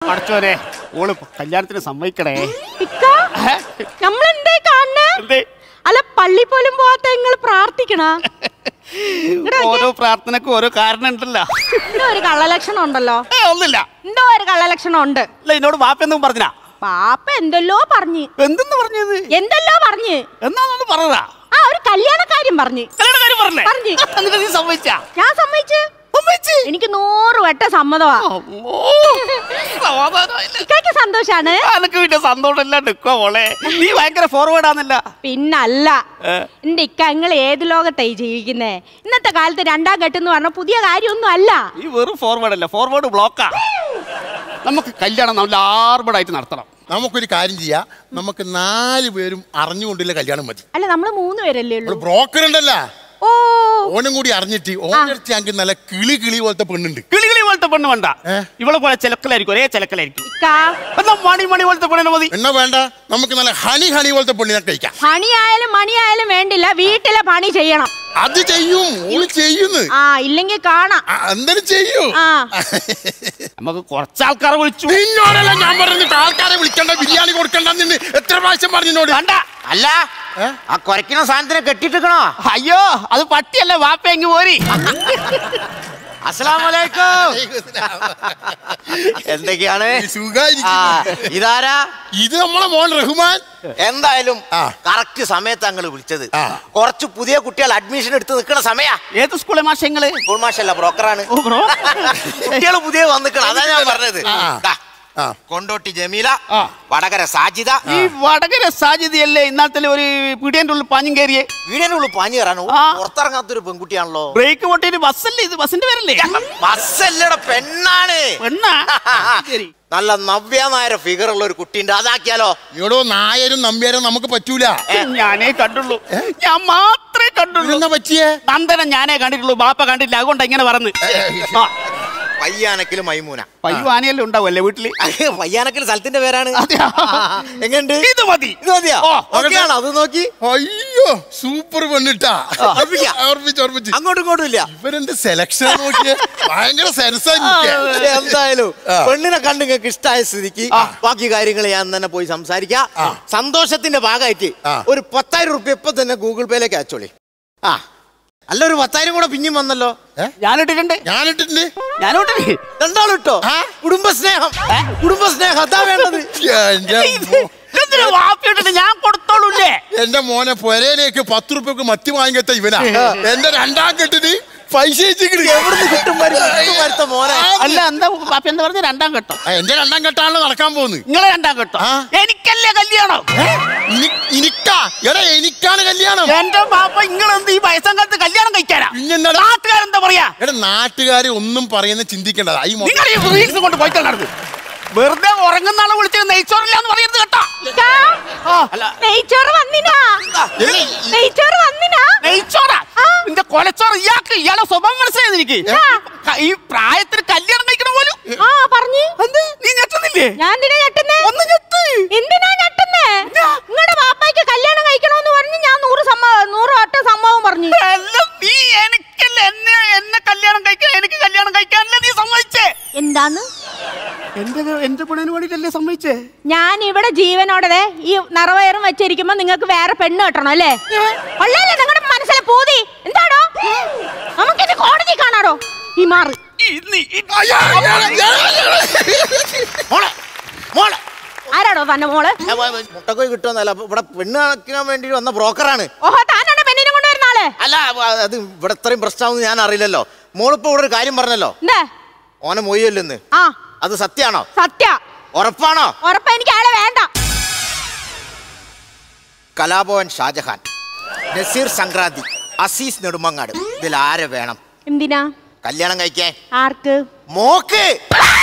പഠിച്ചോനെ ഓള് കല്യാണത്തിന് സമ്മതിക്കണേ. നമ്മളെന്തേ കാണണേ? അല്ല പള്ളി പോലും പോവാത്ത നിങ്ങൾ പ്രാർത്ഥിക്കണ. ഓരോ പ്രാർത്ഥനക്കും ഓരോ കാരണം ഉണ്ടല്ലോ. ഒരു കള്ളലക്ഷണം ഉണ്ടല്ലോ. ഒന്നുമില്ല. എന്തോ ഒരു കള്ളലക്ഷണം ഉണ്ട്. അല്ല എന്നോട് ബാപ്പ എന്തും പറഞ്ഞാ? പാപ്പ എന്തെല്ലോ പറഞ്ഞു. എന്തെന്ന് പറഞ്ഞത്? എന്തെല്ലോ പറഞ്ഞു. എന്നാന്ന് പറഞ്ഞതാ? ആ ഒരു കല്യാണ കാര്യം പറഞ്ഞു. പറഞ്ഞു. നീ സമ്മതിച്ചാ? ഞാൻ സമ്മതിച്ചു. എനിക്ക് 100 വട്ടം സമ്മതമാ. സന്തോഷാണ്. നീ ഭയങ്കര ഫോർവേഡാന്നല്ല. പിന്നല്ല. എന്റെ ഇക്ക നിങ്ങൾ ഏത് ലോകത്തായി ജീവിക്കുന്നേ? ഇന്നത്തെ കാലത്ത് 2ാം കെട്ടെന്ന് പറഞ്ഞ പുതിയ കാര്യമൊന്നും അല്ല. ഈ വെറും ഫോർവേഡ് അല്ല, ഫോർവേഡ് ബ്ലോക്കാ. നമുക്ക് കല്യാണം നല്ല ആർഭാടായിട്ട് നടത്തണം. നമുക്കൊരു കാര്യം ചെയ്യാം, നമുക്ക് 4 പേരും അറിഞ്ഞുകൊണ്ടുള്ള കല്യാണം മതി. അല്ല നമ്മള് 3 പേരല്ലേ ഉള്ളൂ. ബ്രോക്കർ ഉണ്ടല്ലോ, ഓ ഓനും കൂടി അറിഞ്ഞിട്ട് ഓനടുത്ത് ഞങ്ങൾക്ക് നല്ല കിളി പോലത്തെ പെണ്ണുണ്ട്. കിളി പോലത്തെ പെണ്ണ് വേണ്ട, ഇവളെ പോലെ ചിലക്കലായിരിക്കും, ഒരേ ചിലക്കലായിരിക്കും. മണി പോലത്തെ പെണ്ണിനെ മതി. എന്നാ വേണ്ട, നമുക്ക് നല്ല ഹണി പോലത്തെ പെണ്ണിനെ കഴിക്കാം. മണി ആയാലും വേണ്ടില്ല, വീട്ടിലെ പണി ചെയ്യണം. അത് ചെയ്യും, ഓള് ചെയ്യുന്നു. ഇല്ലെങ്കിൽ കാണാം എന്തെങ്കിലും ചെയ്യൂ. നമുക്ക് കുറച്ചാൾക്കാരെ വിളിച്ചു. നിന്നോടല്ല ഞാൻ പറഞ്ഞിട്ട് ആൾക്കാരെ വിളിക്കണ്ട, ബിരിയാണി കൊടുക്കണ്ടെന്ന് എത്ര പ്രാവശ്യം പറഞ്ഞോട്. അല്ല ആ കുറയ്ക്കുന്ന സാധനത്തിനെ കെട്ടിട്ടിക്കണോ? അയ്യോ അത് പട്ടിയല്ല, വാപ്പ എങ്ങ് പോരി. അസ്സലാമലൈക്കും. എന്തൊക്കെയാണ്? ഇതാരാ? ഇത് നമ്മളെ മോൻ റഹ്മാൻ. എന്തായാലും കറക്റ്റ് സമയത്ത് ഞങ്ങൾ വിളിച്ചത്. കുറച്ച് പുതിയ കുട്ടികൾ അഡ്മിഷൻ എടുത്ത് നിൽക്കുന്ന സമയാ. ഏത് സ്കൂളിലെ മാഷങ്ങള്? സ്കൂൾ മാഷല്ല, ബ്രോക്കറാണ്. കുട്ടികൾ പുതിയ വന്നിക്കണം, അതാ ഞാൻ പറഞ്ഞത്. കൊണ്ടോട്ടി ജമീല, വടകര സാജിദ. ഈ വടകര സാജിദയല്ലേ ഇന്നത്തെ ഒരു പീടിയന്റെ ഉള്ളിൽ പാഞ്ഞും കയറിയേ? വീടിന്റെ ഉള്ളിൽ പാഞ്ഞു കയറാനോ? പുറത്തിറങ്ങാത്തൊരു പെൺകുട്ടിയാണല്ലോ. ബ്രേക്ക് പൊട്ടിയിട്ട് ബസ്സല്ലേ ഇത്? ബസിന്റെ പേരല്ലേ? ബസ്സല്ലട, പെണ്ണാണ്. പെണ്ണാ? നല്ല നവ്യ നായര ഫിഗർ ഉള്ള ഒരു കുട്ടിയുണ്ട്, അതാക്കിയാലോ? എടോ നായരും നമ്പ്യാരും നമുക്ക് പറ്റൂല. ഞാനേ കണ്ടുള്ളൂ, ഞാൻ മാത്രമേ കണ്ടുള്ളൂ. എന്നാ പറ്റിയേ? നന്ദനം ഞാനേ കണ്ടിട്ടുള്ളൂ, ബാപ്പ കണ്ടില്ല, അതുകൊണ്ട് ഇങ്ങനെ പറഞ്ഞു. പയ്യാനക്കില് മൈമൂന. പയ്യാനല്ലോ ഉണ്ടാവല്ലേ വീട്ടില്? പയ്യാനക്കില് സ്ഥലത്തിന്റെ പേരാണ്. എങ്ങനെയുണ്ട്? ഇത് മതി. ഇത് മതിയോ? അത് നോക്കി. അയ്യോ സൂപ്പർ പെണ്ണിട്ടാ. അങ്ങോട്ടും ഇങ്ങോട്ടും ഇല്ല. ഇവരെന്ത് സെലക്ഷൻ നോക്കിയേ, ഭയങ്കര സെൻസാ. എന്തായാലും പെണ്ണിനെ കണ്ട് നിങ്ങൾക്ക് ഇഷ്ടമായ സ്ഥിതിക്ക് ബാക്കി കാര്യങ്ങൾ ഞാൻ തന്നെ പോയി സംസാരിക്കാം. സന്തോഷത്തിന്റെ ഭാഗമായിട്ട് ഒരു 10,000 റുപ്യ ഇപ്പൊ തന്നെ ഗൂഗിൾ പേയിലേക്ക് അയച്ചോളി. അല്ല ഒരു 10,000 കൂടെ പിന്നെയും വന്നല്ലോ. ഞാനിട്ടിട്ടുണ്ട്. രണ്ടാളും ഇട്ടോ? കുടുംബസ്നേഹം, കുടുംബസ്നേഹം അതാ വേണ്ടത്. ഞാൻ കൊടുത്തോളൂല്ലേ? എന്റെ മോനെ പൊരയിലേക്ക് 10 റുപ്യക്ക് മത്തി വാങ്ങിക്കത്ത ഇവനാ. എന്റെ 2ാം കെട്ടിന് പൈസ എവിടുന്ന് കിട്ടും മോനെ? അല്ല എന്താ പാപ്പ എന്താ പറഞ്ഞ? 2ാം ഘട്ടം. എന്റെ 2ാം ഘട്ടമാണല്ലോ നടക്കാൻ പോകുന്നത്. നിങ്ങളെ 2ാം ഘട്ടം? എനിക്കല്ലേ കല്യാണം? എനിക്കാണ് കല്യാണം. എന്റെ പാപ്പ നിങ്ങളെന്ത് ഈ വയസ്സാം കാലത്ത് കല്യാണം കഴിക്കാനാ? നാട്ടുകാരെന്താ പറയാ? നാട്ടുകാരെ ഒന്നും പറയുന്ന ചിന്തിക്കേണ്ടതാ. കൊണ്ട് പോയിട്ട് നടന്നു വെറുതെ ഉറങ്ങുന്ന ആളെ വിളിച്ചത് നെയ്ച്ചോറില്ല എന്ന് പറയരുത് കേട്ടോ. നെയ്ച്ചോറാ നിന്റെ കൊലച്ചോറ്. ഇയാളെ സ്വഭാവം മനസ്സിലായത് എനിക്ക്. ഈ പ്രായത്തിൽ കല്യാണം കഴിക്കണ പോലും നീ ഞെട്ടുന്നില്ലേ? ഒന്ന് ഞെട്ട്. എന്തിനാ ഞെട്ടുന്നേ? നിങ്ങളുടെ പാപ്പായ്ക്ക് കല്യാണം കഴിക്കണോന്ന് പറഞ്ഞു ഞാൻ 100 വട്ടം സംഭവം പറഞ്ഞു. നീ എനിക്കല്ലേ എന്നെ കല്യാണം കഴിക്കാൻ, എനിക്ക് കല്യാണം കഴിക്കാനല്ലേ നീ സമ്മതിച്ചേ? എന്താന്ന്? എന്റെ പെണ്ണിന് വേണ്ടിട്ടല്ലേ സമ്മതിച്ചേ? ഞാൻ ഇവിടെ ജീവനോടെ ഈ നിറവയറും വെച്ചിരിക്കുമ്പോ നിങ്ങൾക്ക് വേറെ പെണ്ണ് കെട്ടണം അല്ലേ? അല്ലല്ലേ നിങ്ങളുടെ മനസ്സിലെ പൂതി എന്താണോ? നമുക്കിത് കോടതി കാണാടോ ഈ മാറ്. ആരാടോ തന്നെ മോള്? മുട്ടക്കോയി കിട്ടുമെന്നല്ല, ഇവിടെ പെണ്ണ് കാണിക്കാൻ വേണ്ടി വന്ന ബ്രോക്കറാണ്. ഓഹോ, താനാണ് പെണ്ണിനെ കൊണ്ടുവരുന്ന ആള്? അല്ല, അത് ഇവിടെ ഇത്രയും പ്രശ്നമാണെന്ന് ഞാൻ അറിയില്ലല്ലോ. മോളിപ്പോ ഇവിടെ ഒരു കാര്യം പറഞ്ഞല്ലോ, ഓനെ മൊയ്യല്ലെന്ന്. അത് സത്യാണോ? സത്യ. ഉറപ്പാണോ? ഉറപ്പാ. എനിക്ക് ആളെ വേണ്ട. കലാഭവൻ ഷാജഹാൻ, നസീർ സംക്രാന്തി, അസീസ് നെടുമങ്ങാട്, ഇതിൽ ആരെ വേണം? എന്തിനാ കല്യാണം കഴിക്കാൻ? ആർക്ക്? മോക്ക്.